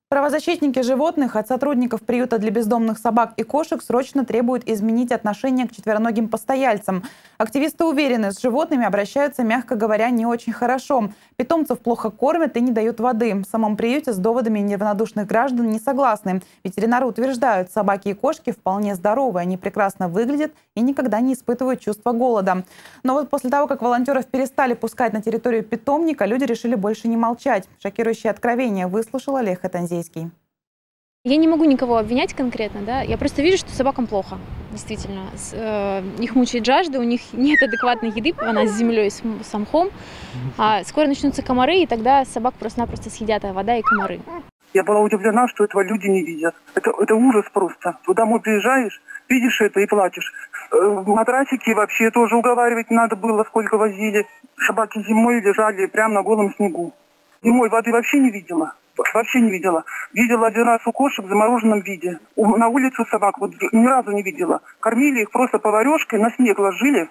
Правозащитники животных от сотрудников приюта для бездомных собак и кошек срочно требуют изменить отношение к четвероногим постояльцам. Активисты уверены, с животными обращаются, мягко говоря, не очень хорошо. Питомцев плохо кормят и не дают воды. В самом приюте с доводами неравнодушных граждан не согласны. Ветеринары утверждают, собаки и кошки вполне здоровы, они прекрасно выглядят и никогда не испытывают чувства голода. Но вот после того, как волонтеров перестали пускать на территорию питомника, люди решили больше не молчать. Шокирующее откровение выслушал Олег Хатанзейский. Я не могу никого обвинять конкретно, да. Я просто вижу, что собакам плохо, действительно. Их мучает жажда, у них нет адекватной еды, она с землей, с мхом. Скоро начнутся комары, и тогда собак просто-напросто съедят вода и комары. Я была удивлена, что этого люди не видят. Это ужас просто. Домой приезжаешь, видишь это и плачешь. Матрасики вообще тоже уговаривать надо было, сколько возили. Собаки зимой лежали прямо на голом снегу. Зимой воды вообще не видела. Вообще не видела. Видела один раз у кошек в замороженном виде. На улицу собак вот ни разу не видела. Кормили их просто поварешкой, на снег ложили.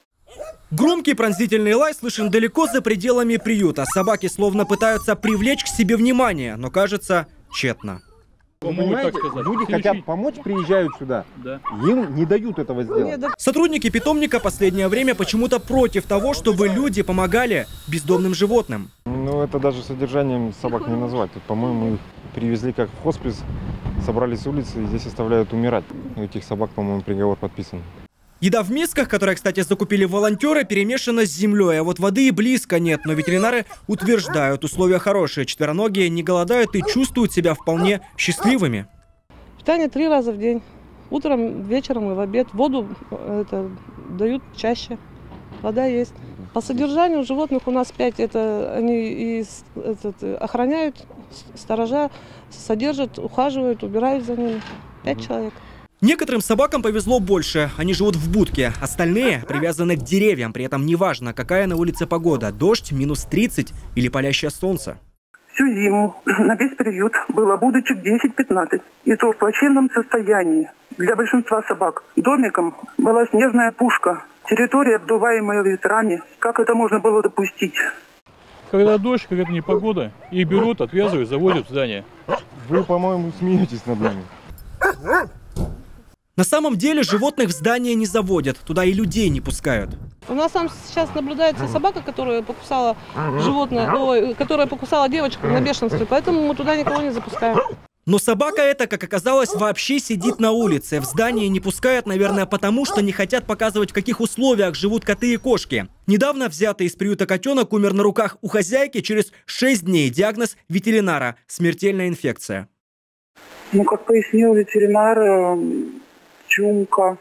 Громкий пронзительный лай слышен далеко за пределами приюта. Собаки словно пытаются привлечь к себе внимание, но кажется, тщетно. Понимаете, люди хотят помочь, приезжают сюда. Да. Им не дают этого сделать. Сотрудники питомника последнее время почему-то против того, чтобы люди помогали бездомным животным. Ну, это даже содержанием собак не назвать. Тут, по-моему, их привезли как в хоспис, собрали с улицы и здесь оставляют умирать. У этих собак, по-моему, приговор подписан. Еда в мисках, которые, кстати, закупили волонтеры, перемешана с землей, а вот воды и близко нет. Но ветеринары утверждают, условия хорошие. Четвероногие не голодают и чувствуют себя вполне счастливыми. Питание 3 раза в день. Утром, вечером и в обед. Воду дают чаще. Вода есть. По содержанию животных у нас 5. Это они охраняют, сторожа, содержат, ухаживают, убирают за ними. 5 человек. Некоторым собакам повезло больше. Они живут в будке. Остальные привязаны к деревьям. При этом неважно, какая на улице погода. Дождь, минус 30 или палящее солнце. Всю зиму на весь приют было будочек 10-15. И то в плачевном состоянии. Для большинства собак домиком была снежная пушка. Территория, обдуваемая ветрами. Как это можно было допустить? Когда дождь, когда непогода, их берут, отвязывают, заводят в здание. Вы, по-моему, смеетесь над нами. На самом деле животных в здание не заводят, туда и людей не пускают. У нас там сейчас наблюдается собака, которая покусала животное, которая покусала девочку на бешенстве, поэтому мы туда никого не запускаем. Но собака эта, как оказалось, вообще сидит на улице. В здание не пускают, наверное, потому что не хотят показывать, в каких условиях живут коты и кошки. Недавно взятый из приюта котенок умер на руках у хозяйки через 6 дней. Диагноз ветеринара – смертельная инфекция. Ну, как пояснил ветеринар, чумка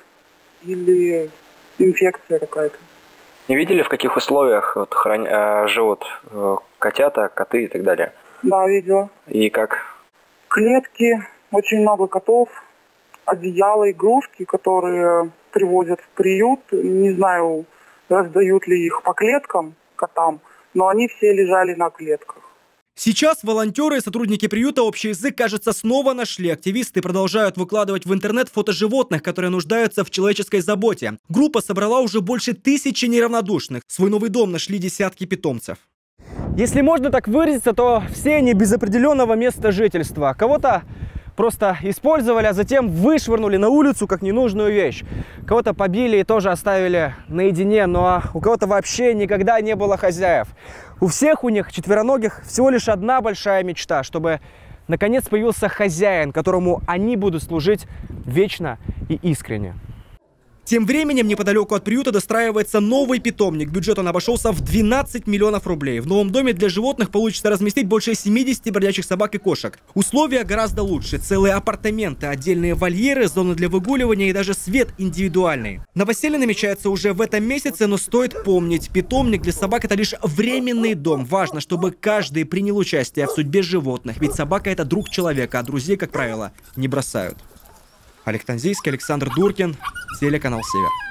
или инфекция какая-то. Не видели, в каких условиях живут котята, коты и так далее? Да, видела. И как? Клетки, очень много котов, одеяла, игрушки, которые привозят в приют. Не знаю, раздают ли их по клеткам котам, но они все лежали на клетках. Сейчас волонтеры и сотрудники приюта общий язык, кажется, снова нашли. Активисты продолжают выкладывать в интернет фото животных, которые нуждаются в человеческой заботе. Группа собрала уже больше 1000 неравнодушных. Свой новый дом нашли десятки питомцев. Если можно так выразиться, то все они без определенного места жительства. Кого-то просто использовали, а затем вышвырнули на улицу как ненужную вещь. Кого-то побили и тоже оставили наедине, но у кого-то вообще никогда не было хозяев. У всех у них, четвероногих, всего лишь одна большая мечта, чтобы наконец появился хозяин, которому они будут служить вечно и искренне. Тем временем неподалеку от приюта достраивается новый питомник. Бюджет он обошелся в 12 миллионов рублей. В новом доме для животных получится разместить больше 70 бродячих собак и кошек. Условия гораздо лучше. Целые апартаменты, отдельные вольеры, зоны для выгуливания и даже свет индивидуальный. Новоселье намечается уже в этом месяце, но стоит помнить, питомник для собак – это лишь временный дом. Важно, чтобы каждый принял участие в судьбе животных. Ведь собака – это друг человека, а друзей, как правило, не бросают. Олег Хатанзейский, Александр Дуркин, телеканал «Север».